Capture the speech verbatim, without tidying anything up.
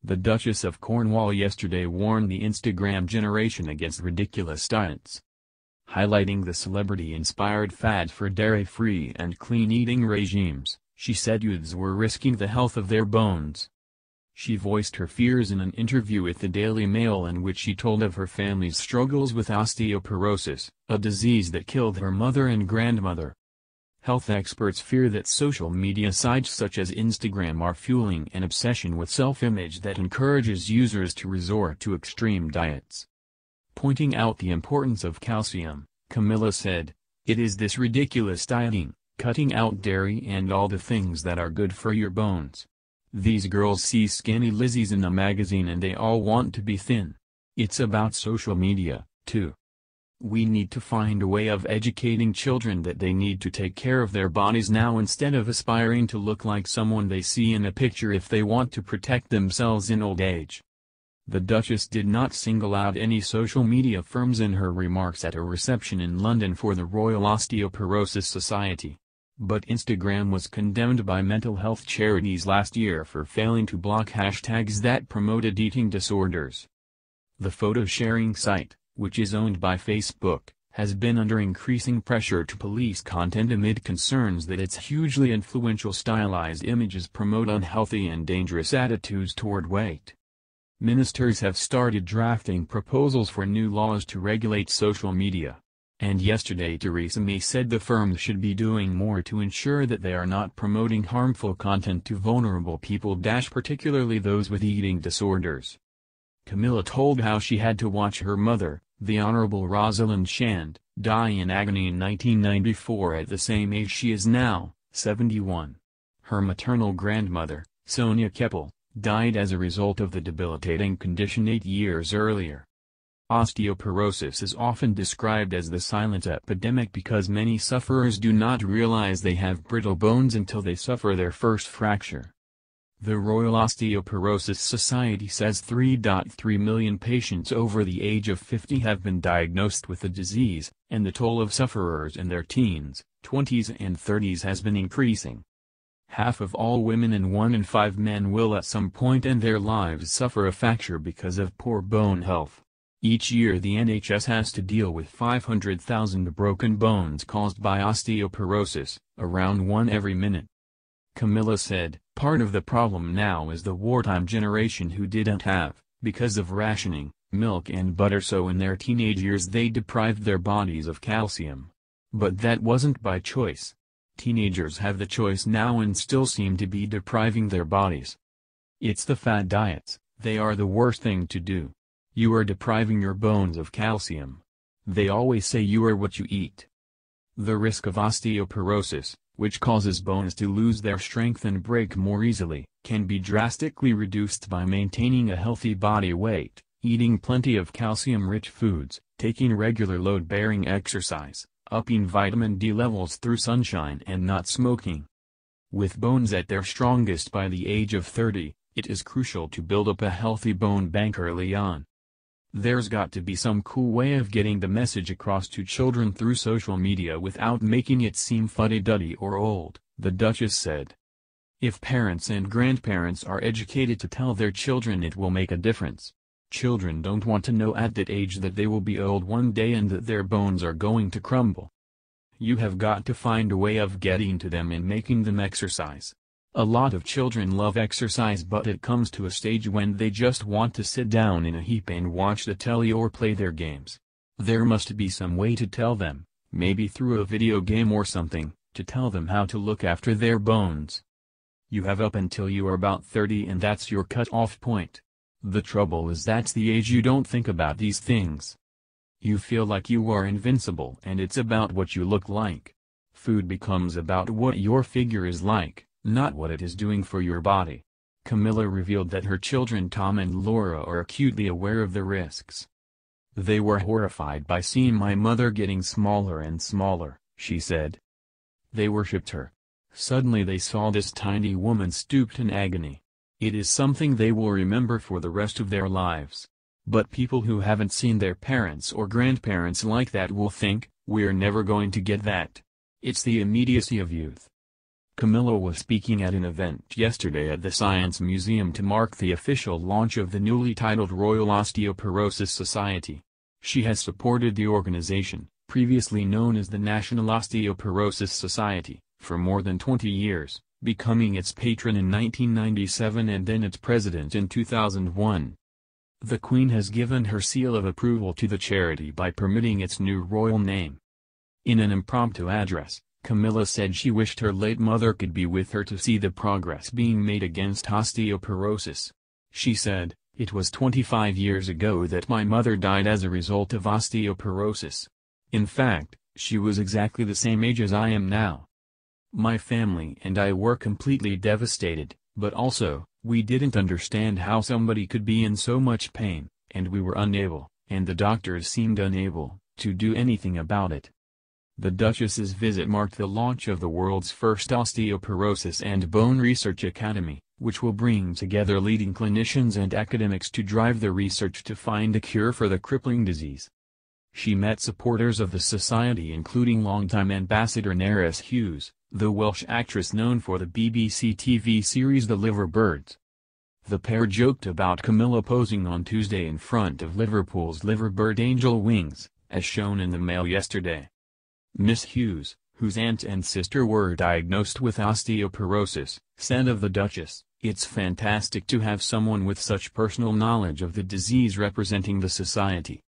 The Duchess of Cornwall yesterday warned the Instagram generation against ridiculous diets. Highlighting the celebrity-inspired fads for dairy-free and clean-eating regimes, she said youths were risking the health of their bones. She voiced her fears in an interview with the Daily Mail in which she told of her family's struggles with osteoporosis, a disease that killed her mother and grandmother. Health experts fear that social media sites such as Instagram are fueling an obsession with self-image that encourages users to resort to extreme diets. Pointing out the importance of calcium, Camilla said, "It is this ridiculous dieting, cutting out dairy and all the things that are good for your bones. These girls see skinny Lizzies in a magazine and they all want to be thin. It's about social media, too. We need to find a way of educating children that they need to take care of their bodies now instead of aspiring to look like someone they see in a picture if they want to protect themselves in old age." The Duchess did not single out any social media firms in her remarks at a reception in London for the Royal Osteoporosis Society. But Instagram was condemned by mental health charities last year for failing to block hashtags that promoted eating disorders. The photo-sharing site, which is owned by Facebook, has been under increasing pressure to police content amid concerns that its hugely influential stylized images promote unhealthy and dangerous attitudes toward weight. Ministers have started drafting proposals for new laws to regulate social media. And yesterday Theresa May said the firms should be doing more to ensure that they are not promoting harmful content to vulnerable people, particularly those with eating disorders. Camilla told how she had to watch her mother, the Honorable Rosalind Shand, die in agony in nineteen ninety-four at the same age she is now, seventy-one. Her maternal grandmother, Sonia Keppel, died as a result of the debilitating condition eight years earlier. Osteoporosis is often described as the silent epidemic because many sufferers do not realize they have brittle bones until they suffer their first fracture. The Royal Osteoporosis Society says three point three million patients over the age of fifty have been diagnosed with the disease, and the toll of sufferers in their teens, twenties and thirties has been increasing. Half of all women and one in five men will at some point in their lives suffer a fracture because of poor bone health. Each year the N H S has to deal with five hundred thousand broken bones caused by osteoporosis, around one every minute. Camilla said, "Part of the problem now is the wartime generation who didn't have, because of rationing, milk and butter, so in their teenage years they deprived their bodies of calcium. But that wasn't by choice. Teenagers have the choice now and still seem to be depriving their bodies. It's the fad diets, they are the worst thing to do. You are depriving your bones of calcium. They always say you are what you eat." The risk of osteoporosis, which causes bones to lose their strength and break more easily, can be drastically reduced by maintaining a healthy body weight, eating plenty of calcium-rich foods, taking regular load-bearing exercise, upping vitamin D levels through sunshine and not smoking. With bones at their strongest by the age of thirty, it is crucial to build up a healthy bone bank early on. There's got to be some cool way of getting the message across to children through social media without making it seem fuddy-duddy or old, the Duchess said. If parents and grandparents are educated to tell their children, it will make a difference. Children don't want to know at that age that they will be old one day and that their bones are going to crumble. You have got to find a way of getting to them and making them exercise. A lot of children love exercise, but it comes to a stage when they just want to sit down in a heap and watch the telly or play their games. There must be some way to tell them, maybe through a video game or something, to tell them how to look after their bones. You have up until you are about thirty and that's your cut-off point. The trouble is that's the age you don't think about these things. You feel like you are invincible and it's about what you look like. Food becomes about what your figure is like, not what it is doing for your body. Camilla revealed that her children Tom and Laura are acutely aware of the risks. "They were horrified by seeing my mother getting smaller and smaller," she said. They worshipped her. Suddenly they saw this tiny woman stooped in agony. It is something they will remember for the rest of their lives. But people who haven't seen their parents or grandparents like that will think, we're never going to get that. It's the immediacy of youth. Camilla was speaking at an event yesterday at the Science Museum to mark the official launch of the newly titled Royal Osteoporosis Society. She has supported the organization, previously known as the National Osteoporosis Society, for more than twenty years, becoming its patron in nineteen ninety-seven and then its president in two thousand one. The Queen has given her seal of approval to the charity by permitting its new royal name. In an impromptu address, Camilla said she wished her late mother could be with her to see the progress being made against osteoporosis. She said, "It was twenty-five years ago that my mother died as a result of osteoporosis. In fact, she was exactly the same age as I am now. My family and I were completely devastated, but also, we didn't understand how somebody could be in so much pain, and we were unable, and the doctors seemed unable, to do anything about it." The Duchess's visit marked the launch of the world's first osteoporosis and bone research academy, which will bring together leading clinicians and academics to drive the research to find a cure for the crippling disease. She met supporters of the society including longtime ambassador Nerys Hughes, the Welsh actress known for the B B C T V series The Liverbirds. The pair joked about Camilla posing on Tuesday in front of Liverpool's Liverbird Angel Wings, as shown in the Mail yesterday. Miss Hughes, whose aunt and sister were diagnosed with osteoporosis, said of the Duchess, "It's fantastic to have someone with such personal knowledge of the disease representing the society.